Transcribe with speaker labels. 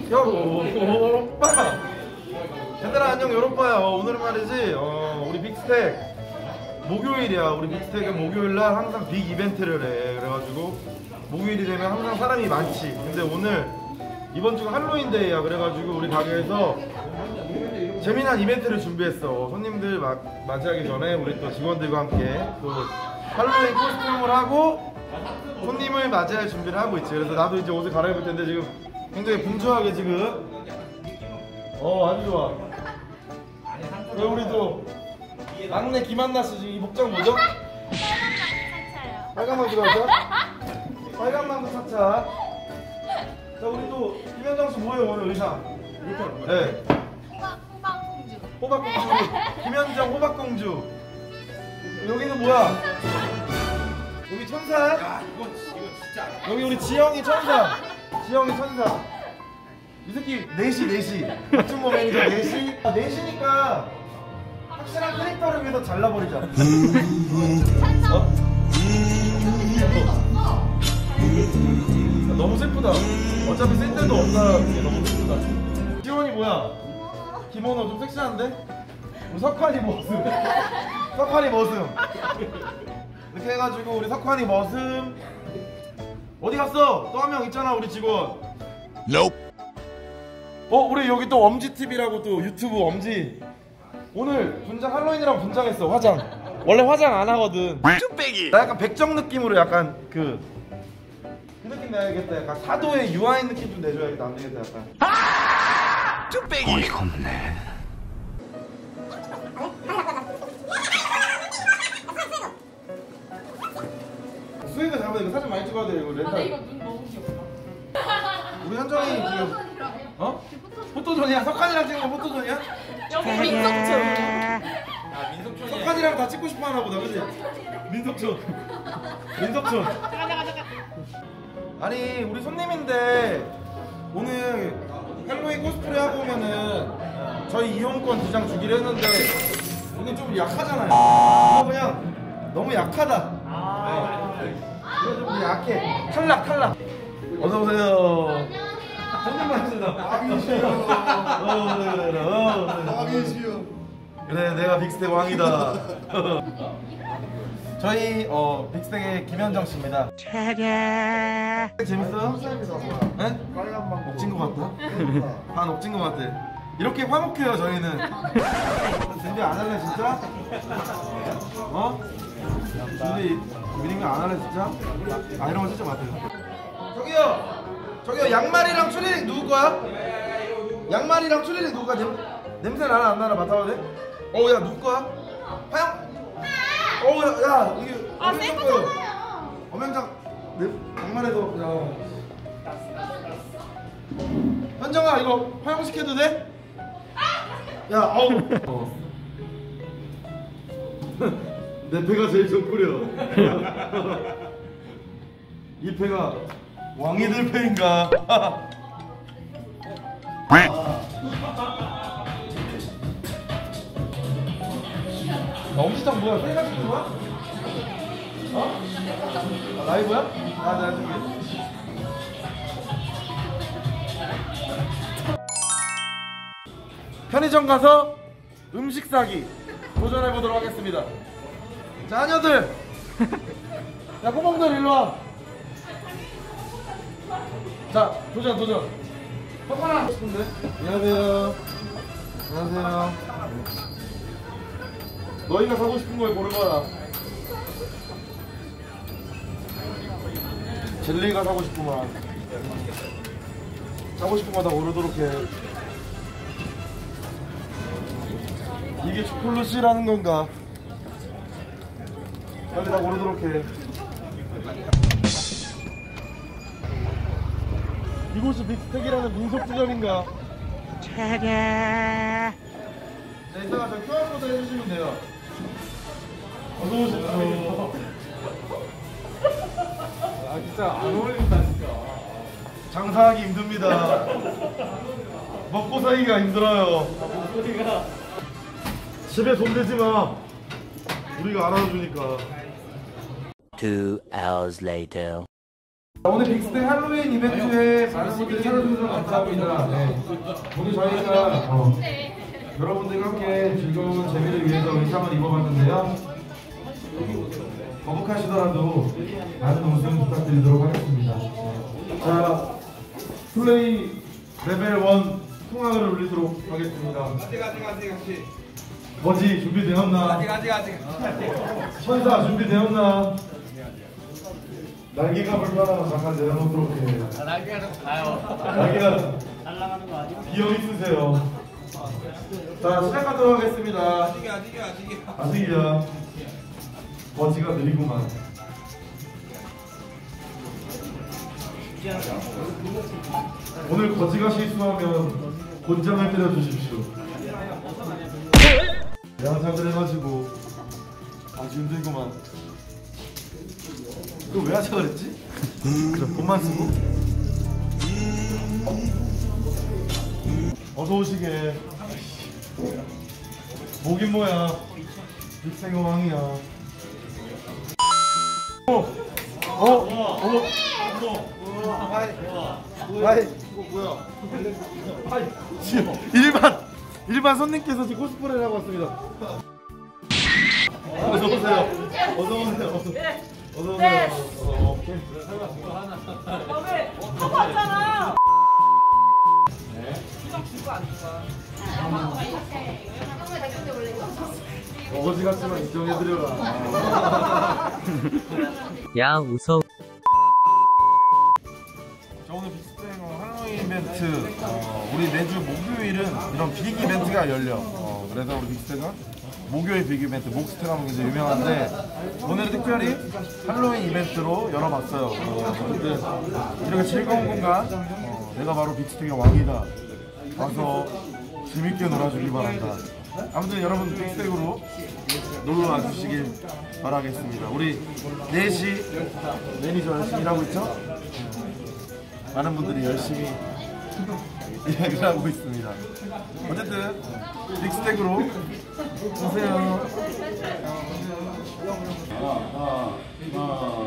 Speaker 1: 요로빠 얘들아 안녕. 요로빠야. 오늘은 말이지 우리 빅스택 목요일이야. 우리 빅스택은 목요일날 항상 빅 이벤트를 해. 그래가지고 목요일이 되면 항상 사람이 많지. 근데 오늘 이번 주가 할로윈데이야. 그래가지고 우리 가게에서 재미난 이벤트를 준비했어. 손님들 맞이하기 전에 우리 또 직원들과 함께 또 할로윈 코스튬을 하고 손님을 맞이할 준비를 하고 있지. 그래서 나도 이제 옷을 갈아입을 텐데 지금 굉장히 분주하게 지금 아주 좋아. 우리 또 막내 김한나 씨 지금 이 복장 뭐죠? 빨간 망토 차차요. 빨간 망토 차차. 자 우리 또 김현정 씨 뭐예요 오늘 의상? 네. 호박공주. 우리 김현정 호박공주. 여기는 뭐야? 여기 천사? 야 이건 진짜. 여기 우리 지영이 천사. 지영이 천사. 이 새끼 넷이 맞춤모 매니저 넷이. 넷이니까 확실한 캐릭터를 위해서 잘라버리자. 너무 슬프다. 어차피 쓸 데도 없다. 이게 너무 슬프다. 지원이 뭐야? 기모노 좀 섹시한데? 우리 석환이 머슴. 석환이 머슴. 이렇게 해가지고 우리 석환이 머슴. 어디 갔어? 또 한 명 있잖아 우리 직원. Nope. 우리 여기 또 엄지TV라고 또 유튜브 엄지. 오늘 분장 할로윈이랑 분장했어. 화장 원래 화장 안 하거든. 쭈빼기. 나 약간 백정 느낌으로 약간 그 느낌 내야겠다. 약간 사도의 유아인 느낌 좀 내줘야겠다. 안 되겠다. 약간 쭈빼기. 어이가 없네. 수혜가 잡아야 이거 사진 많이 찍어야 돼. 이거 렌탈.
Speaker 2: 이거 눈 너무 귀엽다.
Speaker 1: 우리 현정이 지금 포토존이야? 석환이랑 찍은 거 포토존이야?
Speaker 2: 여기 민속촌.
Speaker 1: 민속촌. 석환이랑 다 찍고 싶어 하나 보다, 그치? 민속촌.
Speaker 2: 잠깐.
Speaker 1: 아니, 우리 손님인데 오늘 할로윈 코스프레 하고 오면은 저희 이용권 2장 주기로 했는데 이게 좀 약하잖아요. 이거 그냥 너무 약하다. 이거 좀 약해. 탈락. 어서오세요. 손님만 해주다.
Speaker 3: 왕이시여.
Speaker 1: 그래, 내가 빅스택 왕이다. 저희 빅스택의 김현정 씨입니다. 재밌어요? 네? 옥진 것 같다. 반 옥진 것 같아. 이렇게 화목해요 저희는. 준비 안 할래 진짜? 준비 미리면 안 할래 진짜? 이런 거 진짜 마세요. 저기요 양말이랑 추리닝 누구 거야? 양말이랑 추리닝 누구 거야? 냄새 나나 안 나나 맡아봐도 돼? 야 누구 거야? 하영? 야 이게
Speaker 2: 새 거잖아요.
Speaker 1: 엄영장 양말에도 현정아 이거 화영시켜도 돼? 야 내 배가 제일 좋구려. 이 배가 왕이들 배인가? 엄지탕 뭐야? 회가 찍는 거야? 라이브야? 내가 줄게. 편의점 가서 음식 사기 도전해보도록 하겠습니다. 자, 하녀들! 야, 꼬봉들 일로와. 자, 도전. 석환아! 싶은데? 안녕하세요. 너희가 사고 싶은 걸 고르거라. 젤리가 사고 싶구만. 사고 싶은 거 다 고르도록 해. 이게 초콜릿이라는 건가? 빨리 다 고르도록 해. 이곳이 빅스택이라는 민속주점인가? 자, 이따가 저 QR코드 해주시면 돼요. 어서오십시오.
Speaker 3: 진짜 안 어울린다 진짜.
Speaker 1: 장사하기 힘듭니다. 먹고 살기가 힘들어요. 집에 돈 대지 마. 우리가 알아주니까.
Speaker 4: 2 hours later.
Speaker 1: 오늘 빅스텝 할로윈 이벤트에 많은 분들이 찾아주셔서 감사합니다. 네. 오늘 저희가 여러분들과 함께 즐거운 재미를 위해서 의상을 입어봤는데요. 거북하시더라도 많은 웃음 부탁드리도록 하겠습니다. 자, 플레이 레벨 1 통화를 올리도록 하겠습니다.
Speaker 3: 아직.
Speaker 1: 뭐지? 준비되었나?
Speaker 3: 아직.
Speaker 1: 천사 준비되었나? 날개가 불편하면 잠깐 내려놓도록 해요.
Speaker 3: 날개가 좀 가요.
Speaker 1: 날개가
Speaker 2: 날아가는 거 아니야?
Speaker 1: 비어 있으세요. 자, 시작하도록 하겠습니다.
Speaker 3: 아직이야.
Speaker 1: 아직이야. 거지가 느리구만. 오늘 거지가 실수하면 곤장을 때려주십시오. 양상을 해가지고 아주 힘들구만. 그거 왜 하자 그랬지? 그래, 돈만 쓰고. 어서 오시게. 뭐긴 뭐야. 빅생어 왕이야. 아이, 이거 뭐야? 일반 손님께서 지금 코스프레를 하고 왔습니다. 어서 오세요. 어서 오세요. 어서 오세요.
Speaker 2: 왜? 하고 왔잖아.
Speaker 1: 어거지 같지만 인정해드려라.
Speaker 4: 야 웃어.
Speaker 1: 자, 오늘 빅스텝 할로윈 이벤트 우리 매주 목요일은 이런 빅 이벤트가 열려. 그래서 우리 빅스텝은 목요일 빅 이벤트 목스텝하면 굉장히 유명한데 오늘은 특별히 할로윈 이벤트로 열어봤어요. 여러분들 이렇게 즐거운 공간 내가 바로 빅스텝의 왕이다. 와서 재밌게 놀아주길 바란다. 아무튼 여러분 빅스텝으로 놀러 와주시길 바라겠습니다. 우리 4시 매니저 열심히 일하고 있죠? 많은 분들이 열심히 일을 하고 있습니다. 어쨌든 빅스텝으로 오세요. 하나,